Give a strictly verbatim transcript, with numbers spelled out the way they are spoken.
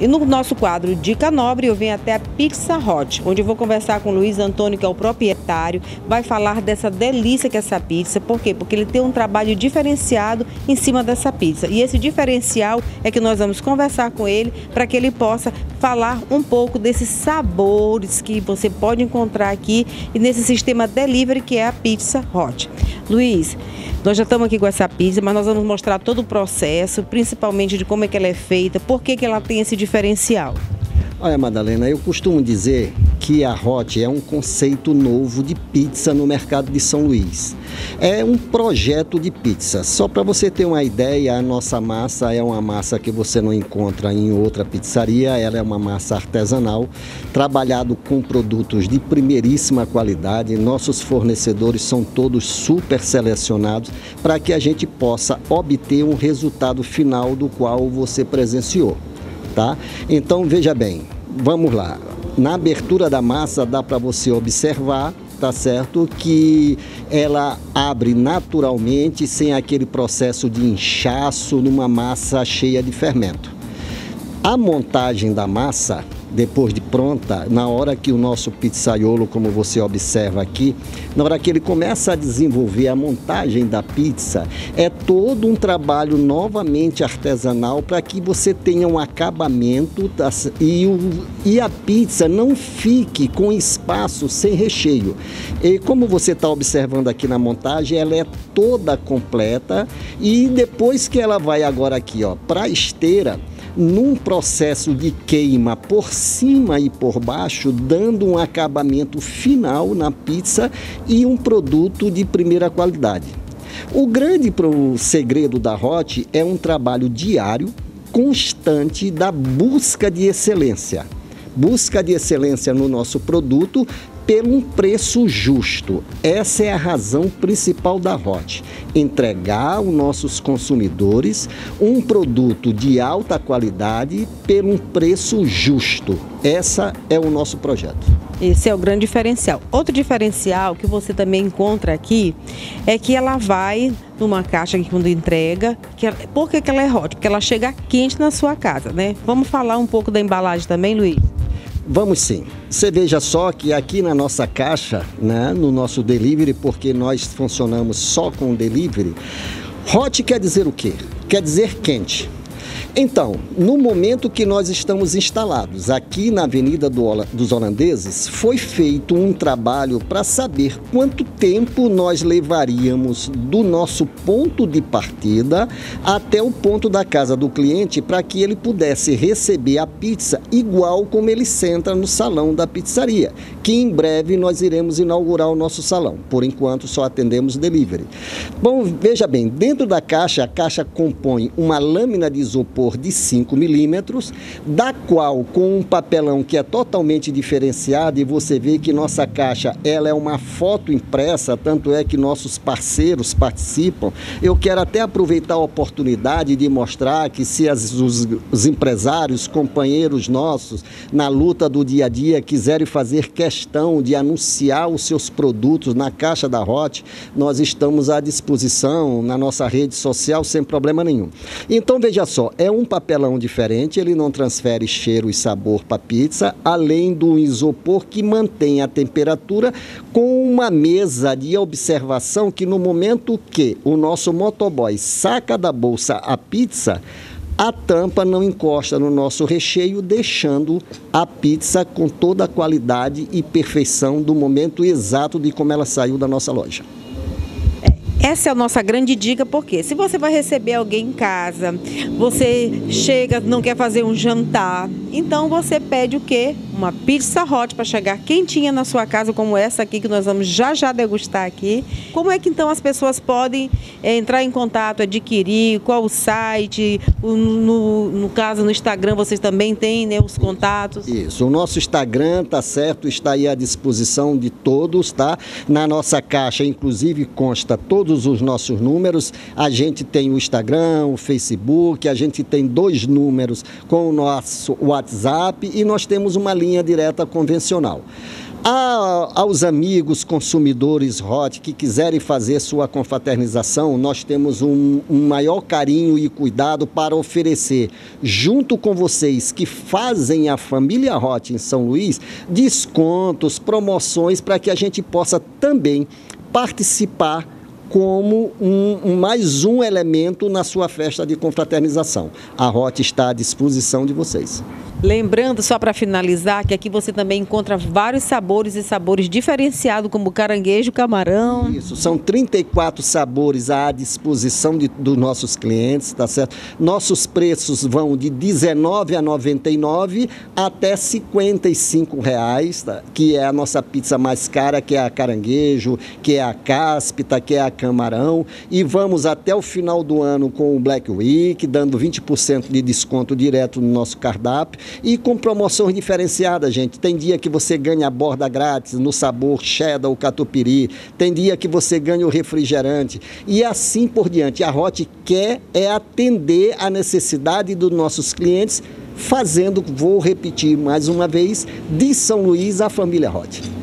E no nosso quadro Dica Nobre, eu venho até a Pizza Hut, onde eu vou conversar com o Luiz Antônio, que é o proprietário, vai falar dessa delícia que é essa pizza. Por quê? Porque ele tem um trabalho diferenciado em cima dessa pizza. E esse diferencial é que nós vamos conversar com ele para que ele possa falar um pouco desses sabores que você pode encontrar aqui e nesse sistema delivery que é a Pizza Hut. Luiz, nós já estamos aqui com essa pizza, mas nós vamos mostrar todo o processo, principalmente de como é que ela é feita, por que que ela tem esse diferencial. Olha, Madalena, eu costumo dizer que a Hut é um conceito novo de pizza no mercado de São Luís. É um projeto de pizza. Só para você ter uma ideia, a nossa massa é uma massa que você não encontra em outra pizzaria. Ela é uma massa artesanal, trabalhado com produtos de primeiríssima qualidade. Nossos fornecedores são todos super selecionados para que a gente possa obter um resultado final do qual você presenciou. Tá? Então, veja bem, vamos lá. Na abertura da massa dá para você observar, tá certo, que ela abre naturalmente, sem aquele processo de inchaço numa massa cheia de fermento. A montagem da massa, depois de pronta, na hora que o nosso pizzaiolo, como você observa aqui, na hora que ele começa a desenvolver a montagem da pizza, é todo um trabalho novamente artesanal para que você tenha um acabamento e, o, e a pizza não fique com espaço sem recheio. E como você está observando aqui na montagem, ela é toda completa e depois que ela vai agora aqui, ó, para a esteira, num processo de queima por cima e por baixo, dando um acabamento final na pizza e um produto de primeira qualidade. O grande segredo da Hut é um trabalho diário, constante da busca de excelência. Busca de excelência no nosso produto pelo um preço justo. Essa é a razão principal da Hut. Entregar aos nossos consumidores um produto de alta qualidade pelo um preço justo. Esse é o nosso projeto. Esse é o grande diferencial. Outro diferencial que você também encontra aqui é que ela vai numa caixa que quando entrega, que ela, por que que ela é Hut? Porque ela chega quente na sua casa, né? Vamos falar um pouco da embalagem também, Luiz? Vamos sim. Você veja só que aqui na nossa caixa, né, no nosso delivery, porque nós funcionamos só com delivery, Hot quer dizer o quê? Quer dizer quente. Então, no momento que nós estamos instalados aqui na Avenida do, dos Holandeses, foi feito um trabalho para saber quanto tempo nós levaríamos do nosso ponto de partida até o ponto da casa do cliente para que ele pudesse receber a pizza igual como ele senta no salão da pizzaria, que em breve nós iremos inaugurar o nosso salão. Por enquanto só atendemos delivery. Bom, veja bem, dentro da caixa, a caixa compõe uma lâmina de isopor de cinco milímetros, da qual com um papelão que é totalmente diferenciado, e você vê que nossa caixa ela é uma foto impressa, tanto é que nossos parceiros participam. Eu quero até aproveitar a oportunidade de mostrar que se as, os, os empresários, companheiros nossos, na luta do dia a dia, quiserem fazer questão de anunciar os seus produtos na caixa da Hut, nós estamos à disposição na nossa rede social sem problema nenhum. Então veja só, é um papelão diferente, ele não transfere cheiro e sabor para a pizza, além do isopor que mantém a temperatura, com uma mesa de observação que no momento que o nosso motoboy saca da bolsa a pizza, a tampa não encosta no nosso recheio, deixando a pizza com toda a qualidade e perfeição do momento exato de como ela saiu da nossa loja. Essa é a nossa grande dica, porque se você vai receber alguém em casa, você chega, não quer fazer um jantar, então você pede o quê? Uma Pizza Hut para chegar quentinha na sua casa, como essa aqui que nós vamos já já degustar aqui. Como é que então as pessoas podem é, entrar em contato, adquirir, qual o site, o, no, no caso no Instagram vocês também têm, né, os contatos? Isso, o nosso Instagram, tá certo, está aí à disposição de todos, tá? Na nossa caixa, inclusive, consta todos os nossos números. A gente tem o Instagram, o Facebook, a gente tem dois números com o nosso WhatsApp e nós temos uma linha direta convencional. A, aos amigos consumidores Hot que quiserem fazer sua confraternização, nós temos um, um maior carinho e cuidado para oferecer, junto com vocês que fazem a família Hot em São Luís, descontos, promoções para que a gente possa também participar como um, um, mais um elemento na sua festa de confraternização. A Hot está à disposição de vocês. Lembrando, só para finalizar, que aqui você também encontra vários sabores e sabores diferenciados, como caranguejo, camarão. Isso, são trinta e quatro sabores à disposição de, dos nossos clientes, tá certo? Nossos preços vão de dezenove reais a noventa e nove reais até cinquenta e cinco reais, tá? Que é a nossa pizza mais cara, que é a caranguejo, que é a cáspita, que é a camarão. E vamos até o final do ano com o Black Week, dando vinte por cento de desconto direto no nosso cardápio. E com promoções diferenciadas, gente. Tem dia que você ganha a borda grátis no sabor cheddar ou catupiry. Tem dia que você ganha o refrigerante. E assim por diante. A Hot quer é atender a necessidade dos nossos clientes, fazendo, vou repetir mais uma vez, de São Luís a família Hot.